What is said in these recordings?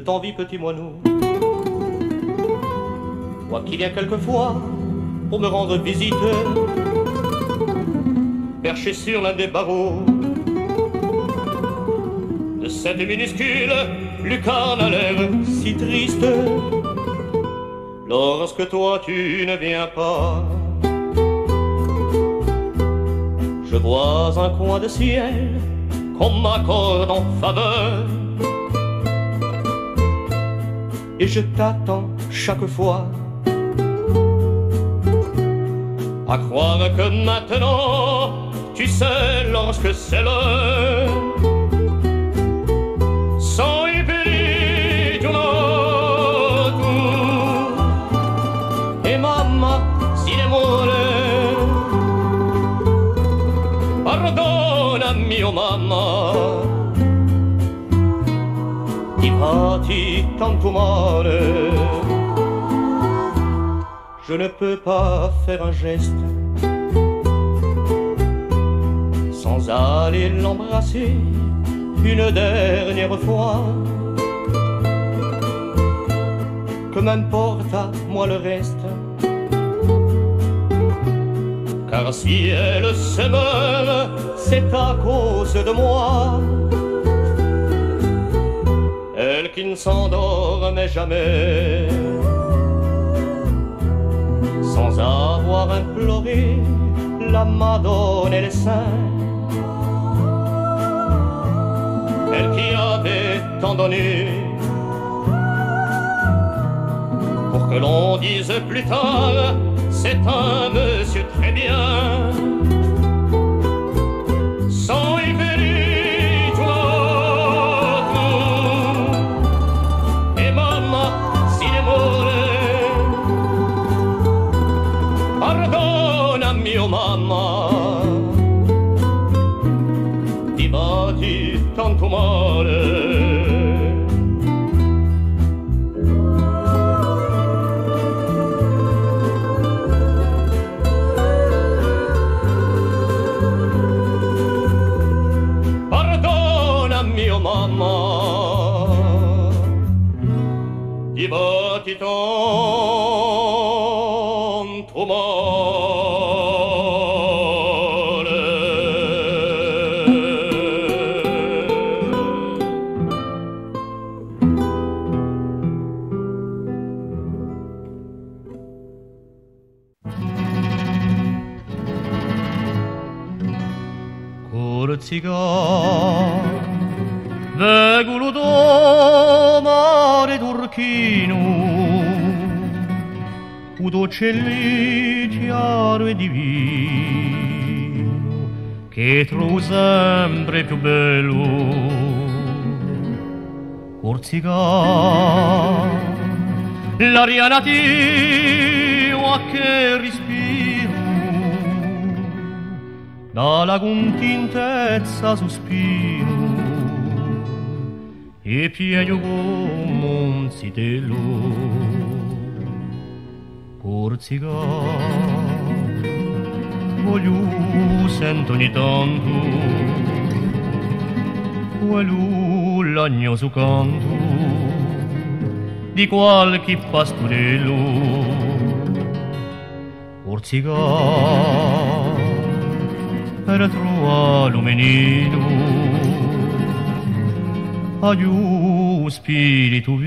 t'envie, petit moineau. Toi qui viens quelquefois pour me rendre visite, perché sur l'un des barreaux de cette minuscule lucarne à l'air si triste. Lorsque toi tu ne viens pas, je vois un coin de ciel qu'on m'accorde en faveur, et je t'attends chaque fois, à croire que maintenant tu sais lorsque c'est l'heure. Soy perito tu e mamma si demore. Pardona mio mamma, ti fatti tanto male. Je ne peux pas faire un geste sans aller l'embrasser une dernière fois. Que m'importe à moi le reste, car si elle se meurt, c'est à cause de moi. Elle qui ne s'endormait jamais, sans avoir imploré la Madone et les saints. Elle qui avait tant donné pour que l'on dise plus tard c'est un monsieur très bien. Sans y perito et mamma si demore. Pardona mio mamma, ti batti tanto male. Pardona mio mamma, ti batti tanto male. Corsica, vegulo do mare turchino, un uccelli chiaro e divino, che trovo sempre più bello. Corsica, l'aria nativa che respiro, dalla contentezza sospiro, e piglio come un zitello. Corsica, voglio sento ogni tanto quello l'agnoso canto di qualche pastorello. Corsica, per trovare l'umenino aiu spirito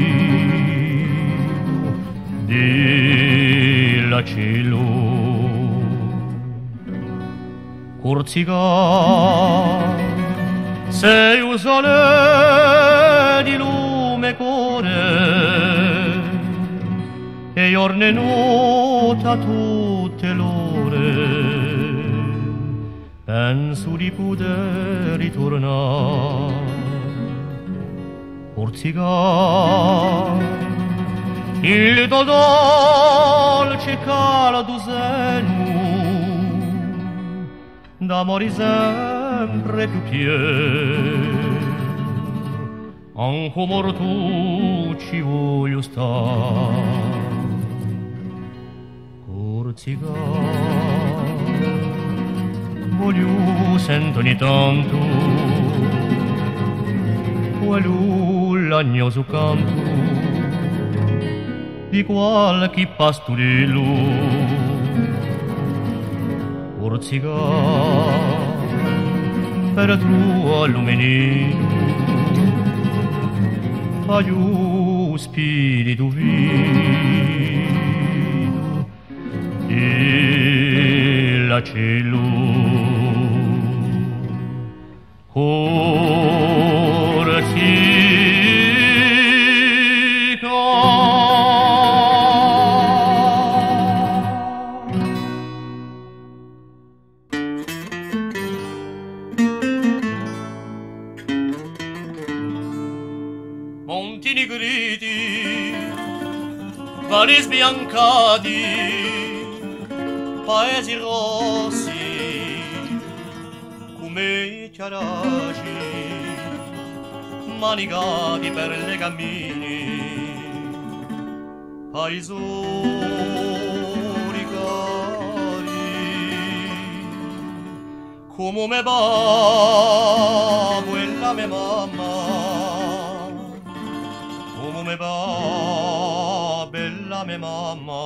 vivo della cielo. Corsica, sei un sole di lume core e giorno e notte a tutte l'ore penso di poter ritornare. Corsica, il tuo dolce caldo seno d'amore sempre più pieno, ancora tu ci voglio stare. Corsica, voglio sento ogni tanto quello l'agnoso canto di qualche pastorello orziga per tuo lumenino aiu spirito vino il cielo Monti nigriti, vali sbiancati, paesi rossi, come chiaragi, manigati per le cammini, paesori cari, come me va quella mia mamma, come va bella mia mamma,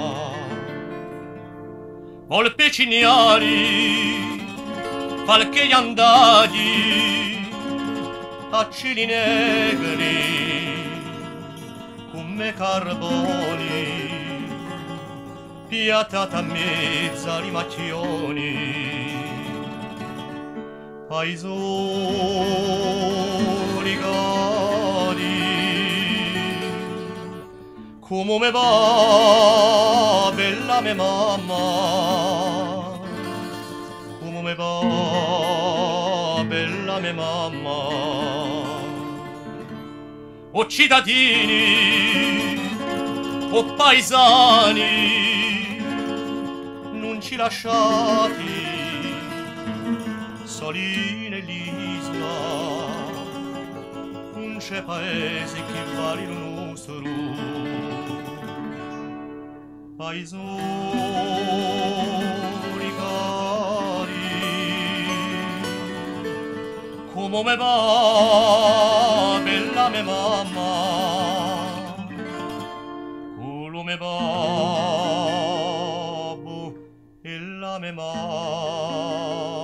volpe cignari, falchi andati, accini negri, come carboni, piatata a mezza di macchioni, paesori cari, come me va bella mia mamma, come me va bella mia mamma. O cittadini, o paesani, non ci lasciate soli nell'isola, non c'è paese che vale il nostro. Paesori cari, come me va bella mia mamma, come me va bella mia mamma.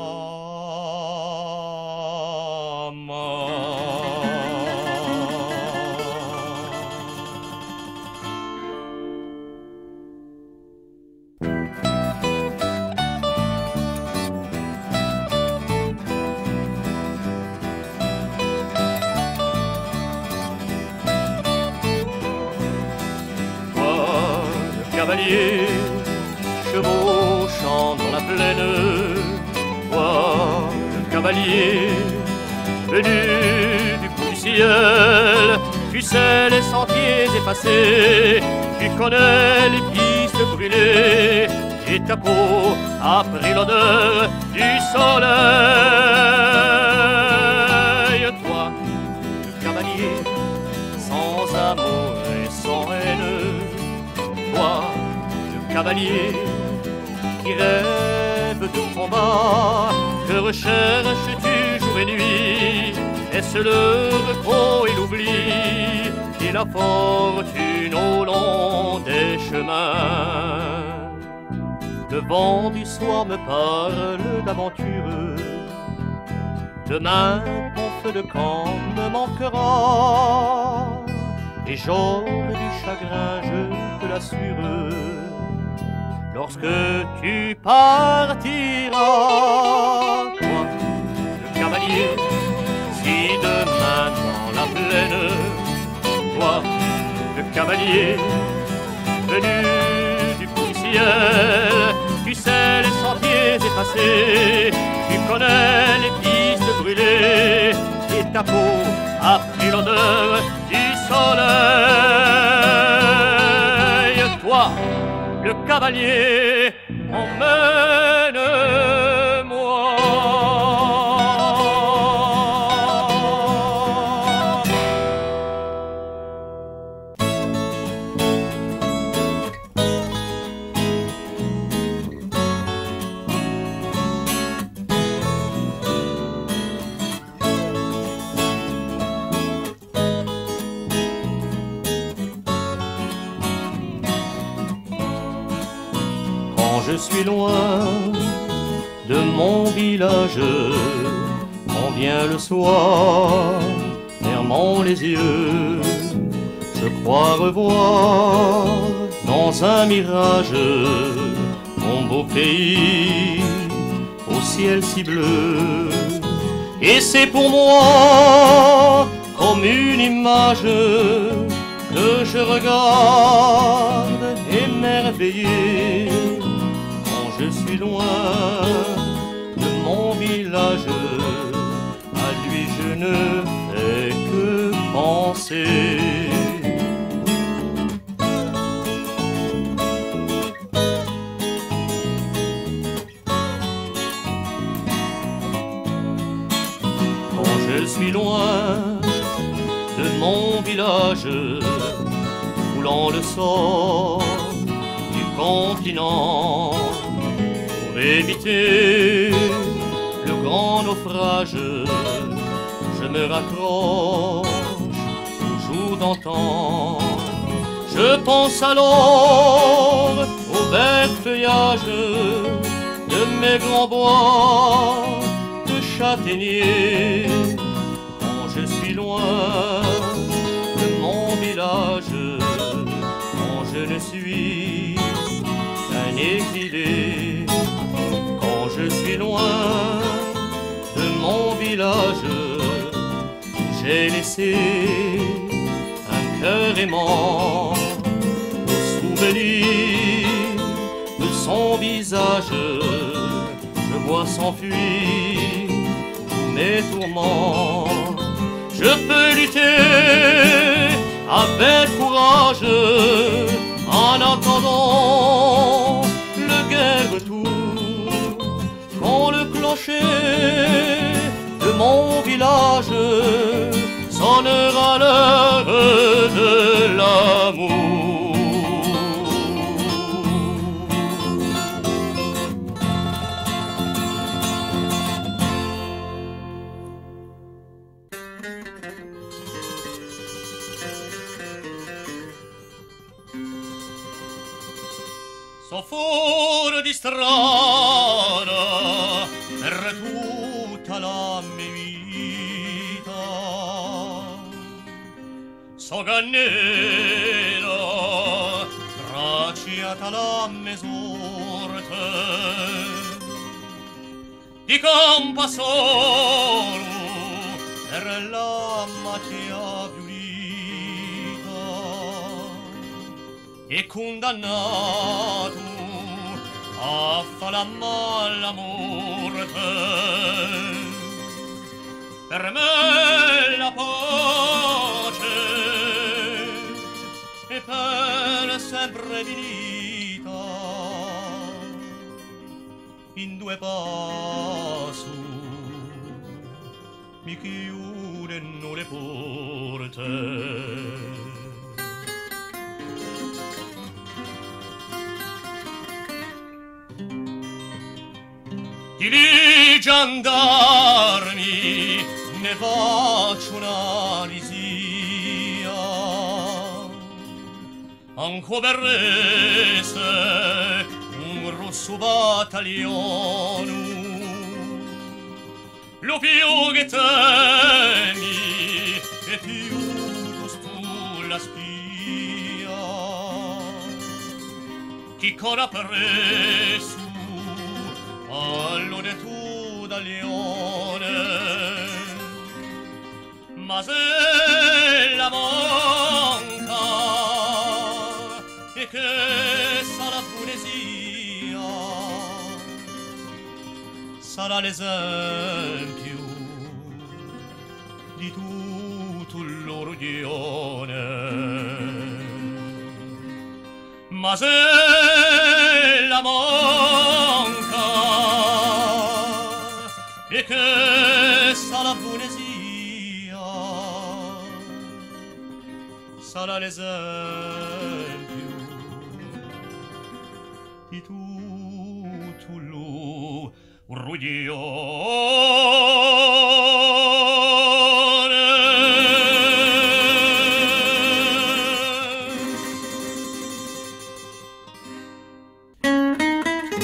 Cavalier chevauchant dans la plaine, toi, le cavalier, venu du bout du ciel, tu sais les sentiers effacés, tu connais les pistes brûlées, et ta peau a pris l'odeur du soleil. Toi, le cavalier, sans amour et sans haine, toi, le cavalier qui rêve de combat, que recherches-tu jour et nuit? Est-ce le repos et l'oubli et la fortune au long des chemins? Le vent du soir me parle d'aventure, demain ton feu de camp me manquera, et j'aurai du chagrin, je te l'assure, lorsque tu partiras. Toi, le cavalier, si demain dans la plaine, toi, le cavalier, venu du bout du ciel, tu sais les sentiers effacés, tu connais les pistes brûlées, et ta peau a pris l'odeur du soleil. Toi, le cavalier, emmène-moi. Quand je suis loin de mon village, quand vient le soir, fermant les yeux, je crois revoir dans un mirage mon beau pays au ciel si bleu. Et c'est pour moi comme une image que je regarde émerveillé quand je suis loin de mon village. À lui je ne fais que penser. Quand je suis loin de mon village, foulant le sort du continent, pour éviter le grand naufrage, je me raccroche toujours d'antan. Je pense alors au vert feuillage de mes grands bois de châtaigniers. Quand je suis loin de mon village, quand je ne suis qu'un exilé, quand je suis loin de mon village, j'ai laissé un cœur aimant, au souvenir de son visage, je vois s'enfuir tous mes tourments. Je peux lutter avec courage en attendant le gai retour, quand le clocher de mon village sonnera l'heure de l'amour. So fuori di strada per tutta la mia vita, so gannera graciata la mia sorte, di campa solo per la macchia violita, e condannato a fare la mala morte. Per me la pace è per sempre finita, in due passi mi chiudono le porte. Di gendarmi ne faccio una risia, anco verreste un rosso battaglione, lo più che temi e più tu la spia, chi corra presso allora tu da leone, ma se la manca e che sarà poesia, sarà l'esempio di tutto il loro dione. Ma se la manca e che sarà poesia, sarà l'esempio di tutto lo rugione.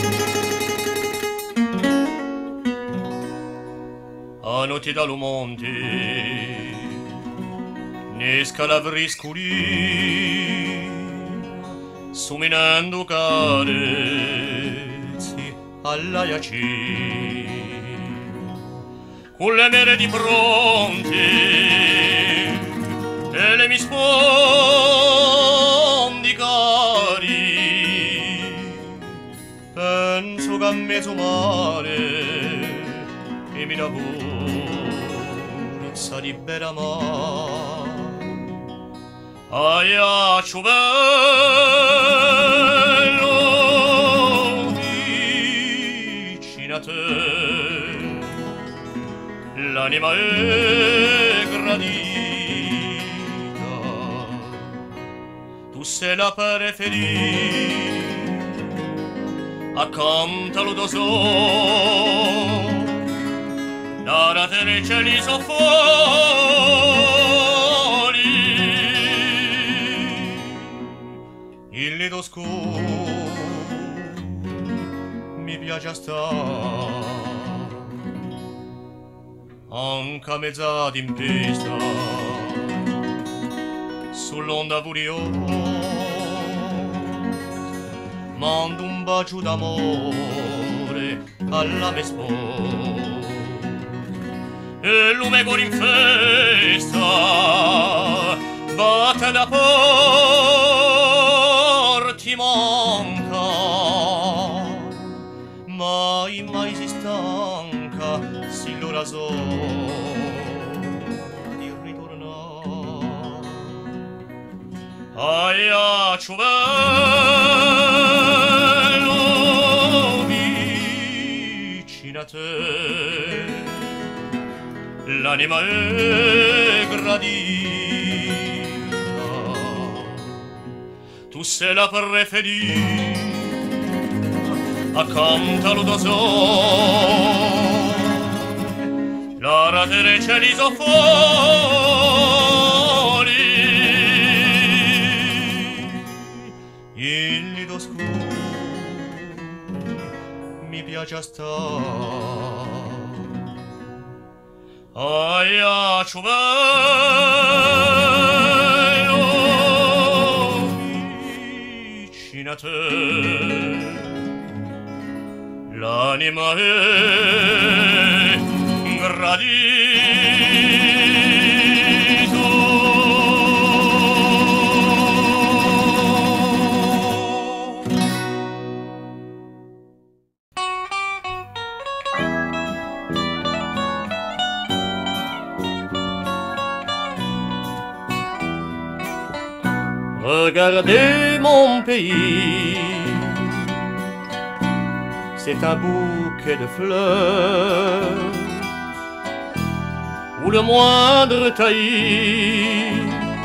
notte dallo monte ne scalavriscoli sominando carezzi all'aiaci con le mere di fronte e le mi sfondi cari penso che a mezzo mare e mi dà forza di bere amare aiaccio bello vicino a te l'anima è gradita tu sei la preferita accantalo da sol da te cieli so fuori il nido scuro mi piace stare anche a mezza tempesta sull'onda furiosa mando un bacio d'amore alla mia sposa e lume con in festa batte da porti manca mai si stanca si l'ora so di ritornare aiaccio bello vicino a te l'anima è gradita tu sei la preferita accantalo da sol la ratere cieli so fuori il nido scuro mi piace stare aiaccio bello vicino a te l'anima è gradito Regardez mon pays, c'est un bouquet de fleurs où le moindre taillis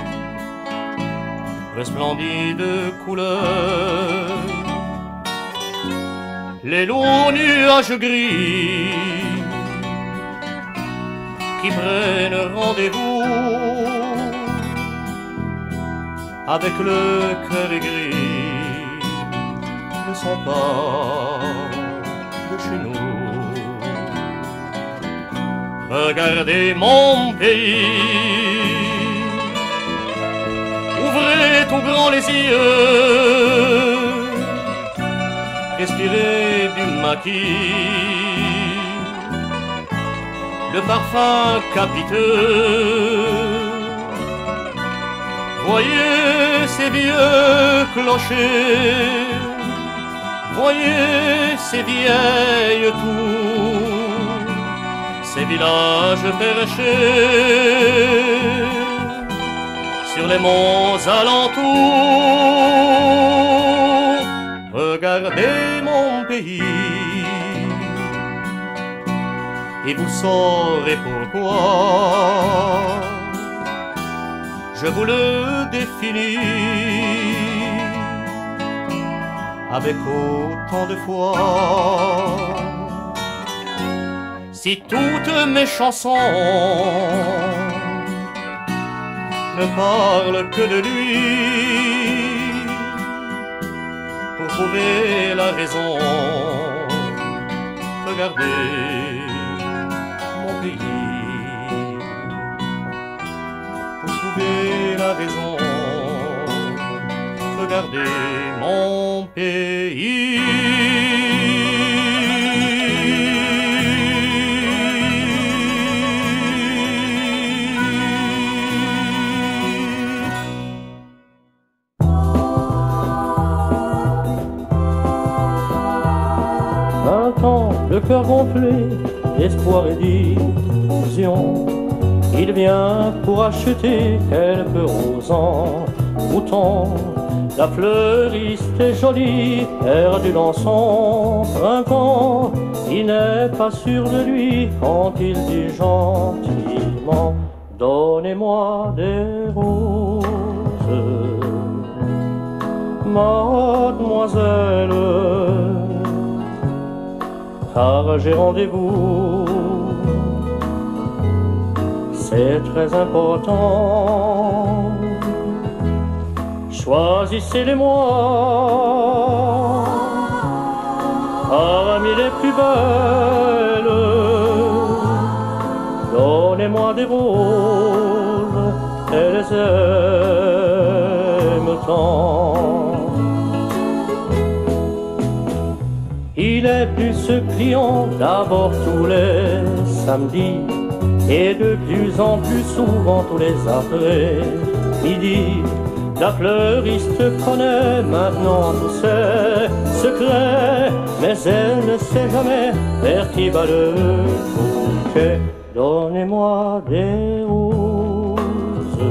resplendit de couleurs. Les longs nuages gris qui prennent rendez-vous avec le cœur aigri ne sont pas de chez nous. Regardez mon pays, ouvrez tout grand les yeux, respirez du maquis, le parfum capiteux. Voyez ces vieux clochers, voyez ces vieilles tours, ces villages perchés sur les monts alentours. Regardez mon pays et vous saurez pourquoi je vous le définis avec autant de foi. Si toutes mes chansons ne parlent que de lui, pour trouver la raison, regardez mon pays. trouver la raison. Regardez mon pays. Le cœur gonflé d'espoir et d'illusion, il vient pour acheter quelques roses en bouton. La fleuriste est jolie, perdue dans son printemps. Il n'est pas sûr de lui quand il dit gentiment: donnez-moi des roses, mademoiselle, car j'ai rendez-vous, c'est très important. Choisissez-les-moi parmi les plus belles. Donnez-moi des roses, elles aiment tant. Il est plus client d'abord tous les samedis et de plus en plus souvent tous les après-midi. La fleuriste connaît maintenant tous ses secrets, mais elle ne sait jamais vers qui va le bouquet. Donnez-moi des roses,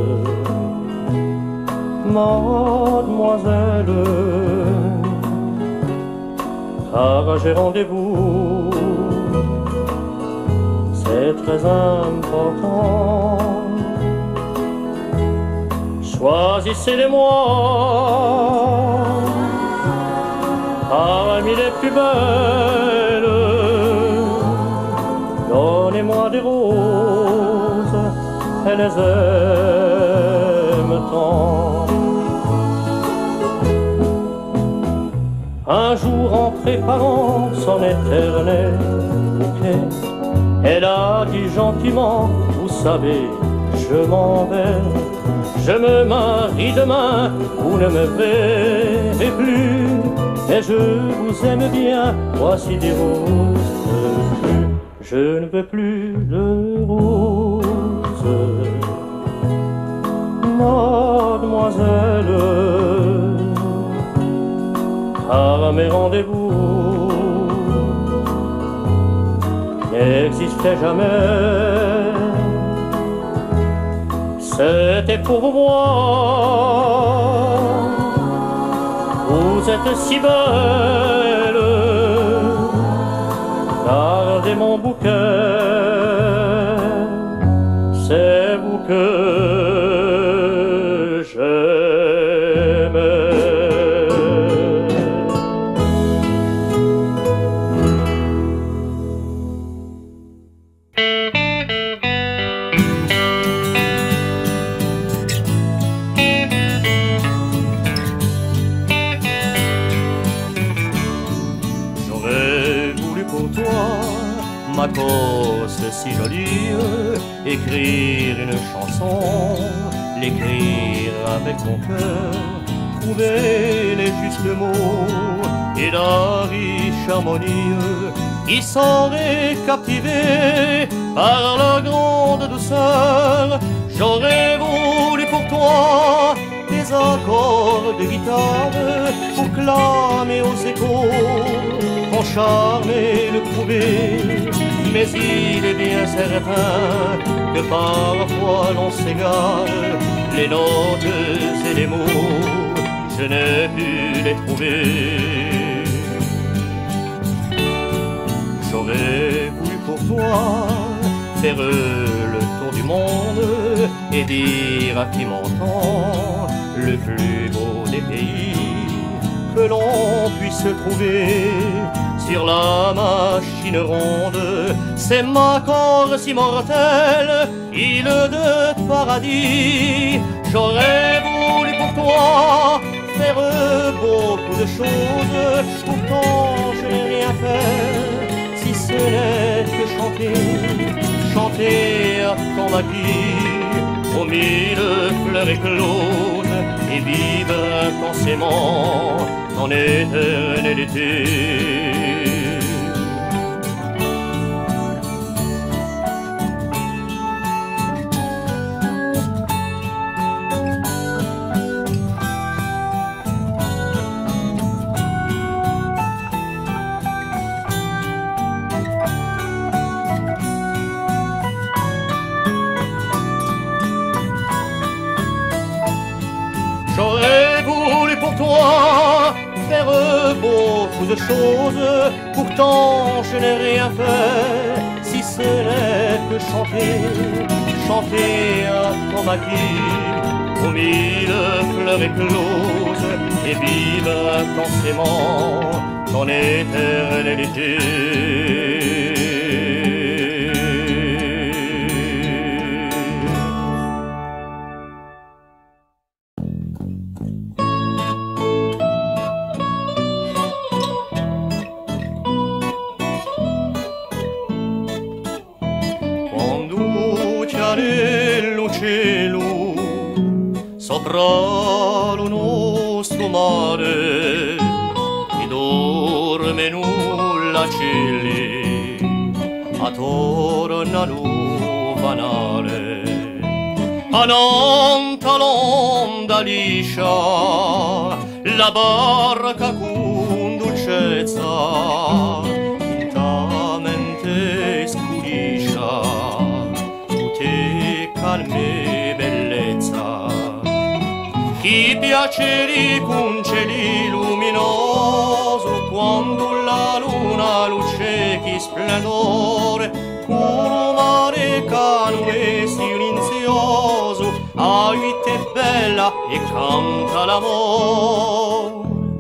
mademoiselle, car j'ai rendez-vous, c'est très important. Choisissez-les-moi parmi les plus belles. Donnez-moi des roses, elles aiment tant. Un jour, en préparant son éternel bouquet, elle a dit gentiment: vous savez, je m'en vais, je me marie demain, vous ne me verrez plus, mais je vous aime bien, voici des roses crues. Je ne veux plus de roses, mademoiselle, car mes rendez-vous n'existaient jamais. C'était pour moi, vous êtes si belle, gardez mon bouquet, c'est vous que j'aimais. Ma Corse si jolie, écrire une chanson, l'écrire avec mon cœur, trouver les justes mots et la riche harmonie qui saurait captiver par la grande douceur. J'aurais voulu pour toi des accords de guitare pour clamer aux échos ton charme et le prouver. Mais il est bien certain que parfois l'on s'égare, les notes et les mots, je n'ai pu les trouver. J'aurais voulu pour toi faire le tour du monde et dire à qui m'entend le plus beau des pays que l'on puisse trouver sur la machine ronde. C'est ma Corse immortelle, île de paradis. J'aurais voulu pour toi faire beaucoup de choses, pourtant je n'ai rien fait, si ce n'est que chanter, chanter à ton maquis aux mille fleurs écloses et vive intensément en éternel été. J'aurais voulu pour toi faire beaucoup de choses, pourtant je n'ai rien fait, si ce n'est que chanter, chanter à ton maquis, aux mille fleurs écloses et vive intensément ton éternel été. Cielo sopra lo nostro mare e dorme nulla cieli attorno al vanare ananta l'onda liscia la barca con dolcezza lentamente scudiscia calme bellezza, chi piaceri con cieli luminoso, quando la luna luce chi splendore, con mare cano e silenzioso, aiuta è bella e canta l'amore.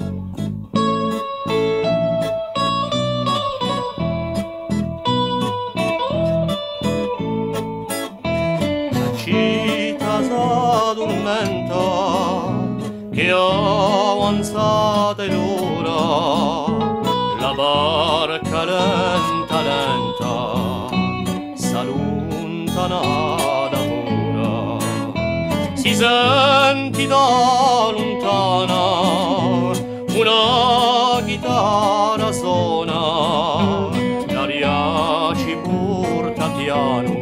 S'addormenta che avanzata è l'ora, la barca lenta lenta s'allontana d'amore, si senti da lontana una chitarra suona, l'aria ci porta piano.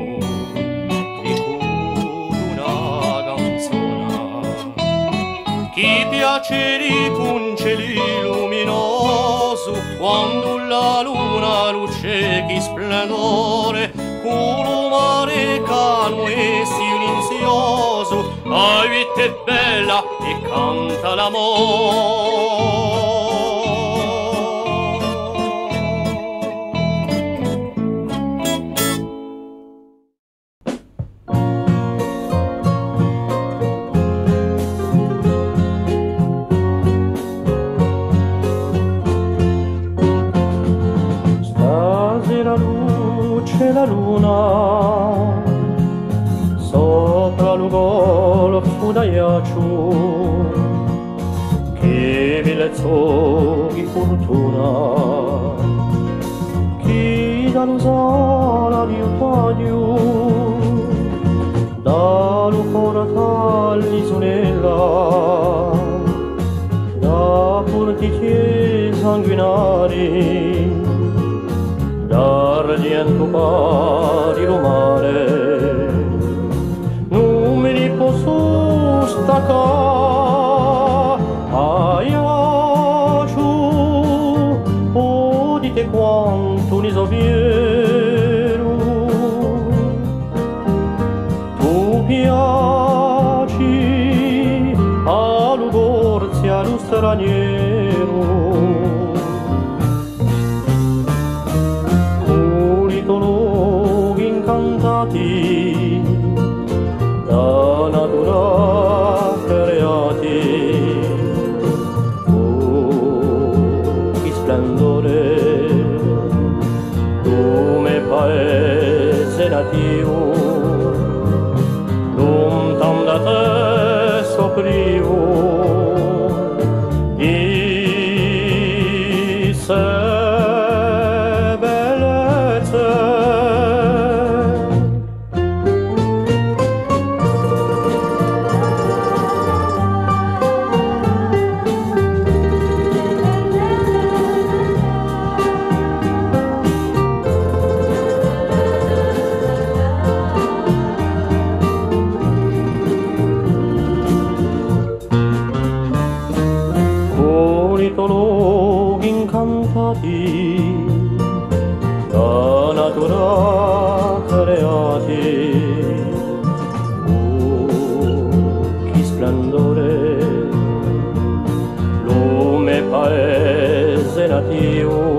Chi piaceri con cieli luminoso, quando la luna luce chi splendore, con mare calmo e silenzioso, aiuta è bella e canta l'amore. La luna sopra lo golfo d'Aiaccio, che bellezza di fortuna, chi dall'usala di ottadio, dallo porta all'isolella, da portiche sanguinari, d'argento pari lo mare, non me ne posso staccare, Aiaccio, oh dite quanto ne so vero, tu piaci allo gorzi allo straniero, incantati da natura creati, oh che splendore come paese nativo, lontan da te soffrivo di sé. mitologhi incantati da natura creati. Che splendore, lume paese natio,